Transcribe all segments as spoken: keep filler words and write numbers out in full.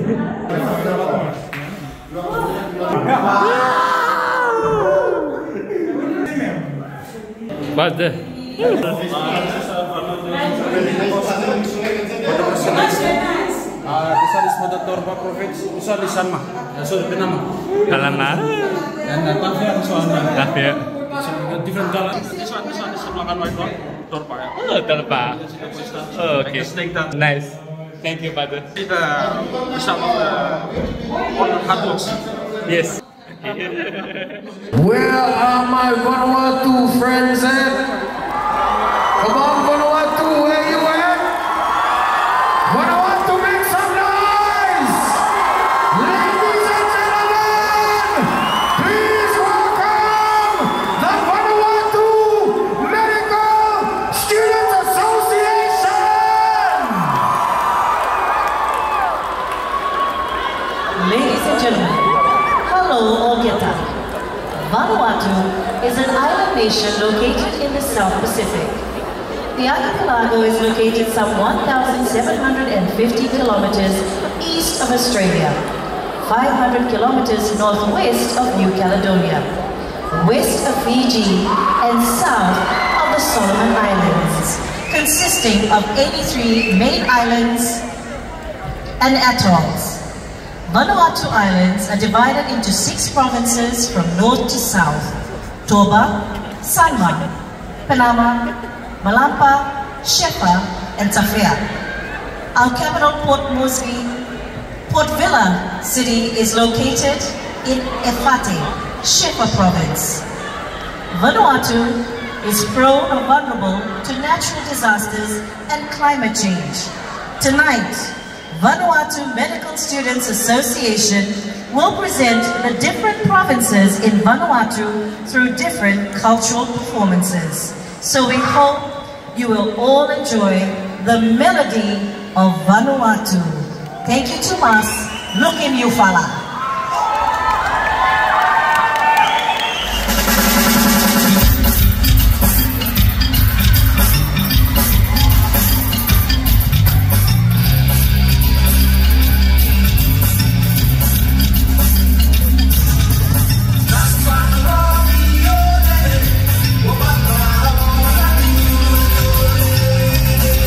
Father. This one is Mother Torba province. This one is Sanma. That's all the name. Kalangan. And the Tafia, this one. Tafia. Different color. This one, this one is black and white one. Torba. Oh, Torba. Oh, okay. Nice. Thank you, Father. See the some of the modern hardwoods. Yes. Where are my Vanuatu friends at? Come on, Vanuatu, where you at? Vanuatu, make some noise! Ladies and gentlemen, please welcome the Vanuatu Medical Students Association! Ladies and gentlemen, hello Ogeta. Vanuatu is an island nation located in the South Pacific. The archipelago is located some one thousand seven hundred fifty kilometers east of Australia, five hundred kilometers northwest of New Caledonia, west of Fiji, and south of the Solomon Islands, consisting of eighty-three main islands and atolls. Vanuatu Islands are divided into six provinces from north to south: Toba, Sanma, Panama, Malampa, Shefa, and Tafea. Our capital, Port Moresby, Port Vila City, is located in Efate, Shefa Province. Vanuatu is prone or vulnerable to natural disasters and climate change. Tonight, Vanuatu Medical Students Association will present the different provinces in Vanuatu through different cultural performances. So we hope you will all enjoy the melody of Vanuatu. Thank you to us. Look in you, fala.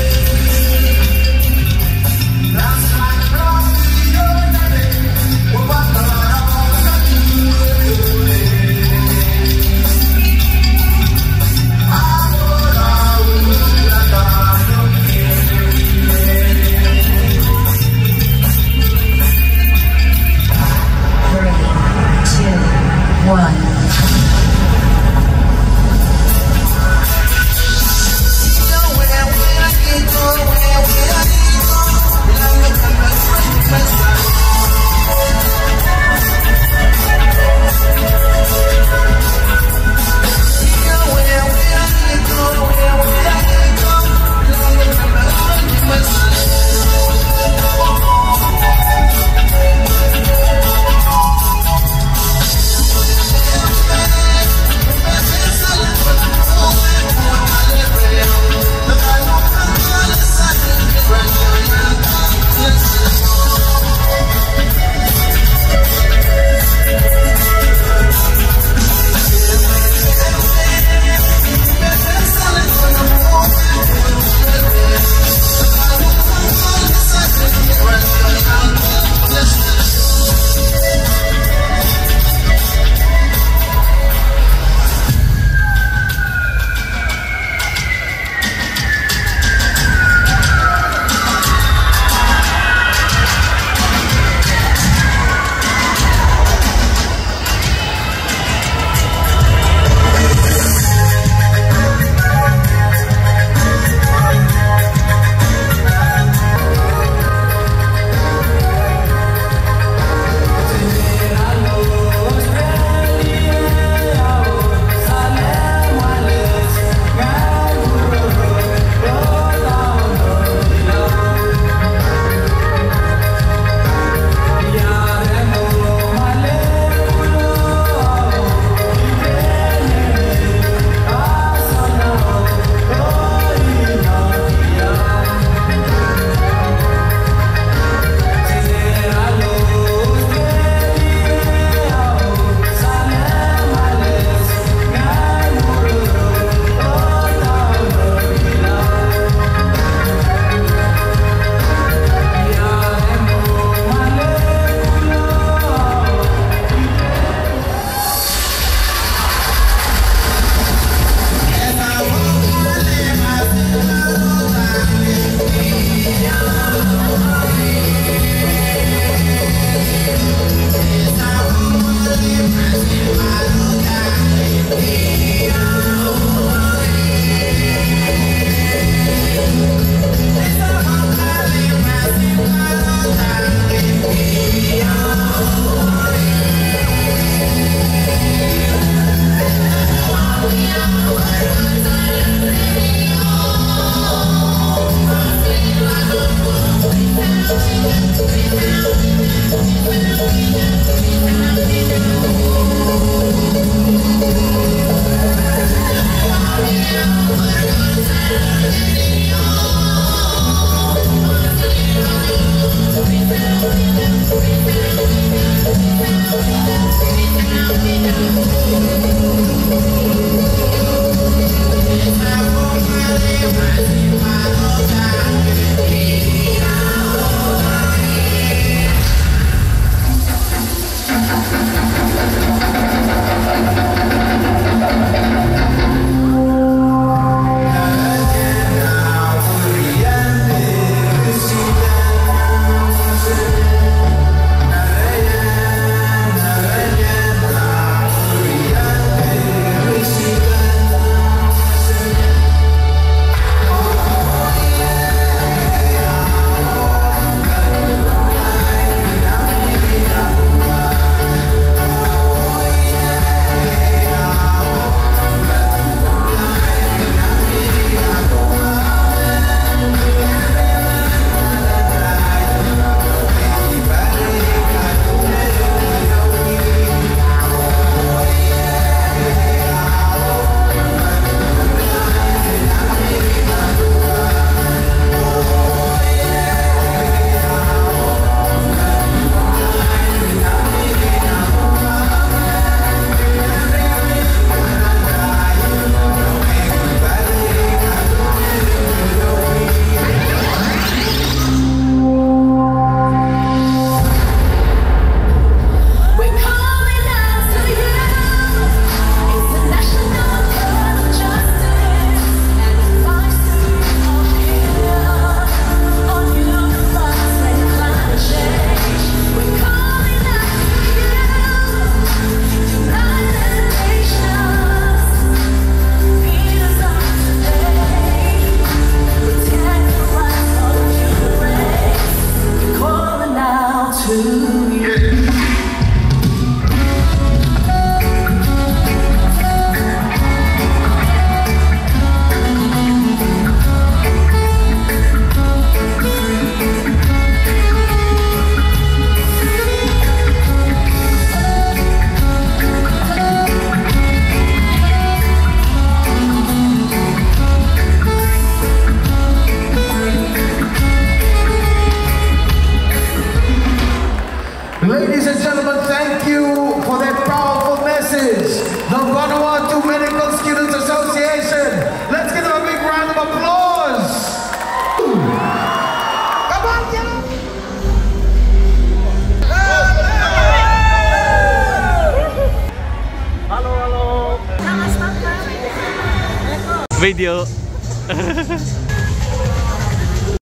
We'll Ladies and gentlemen, thank you for that powerful message. The Vanuatu Medical Students Association. Let's give them a big round of applause. Come on, get them. Hello, hello. Video.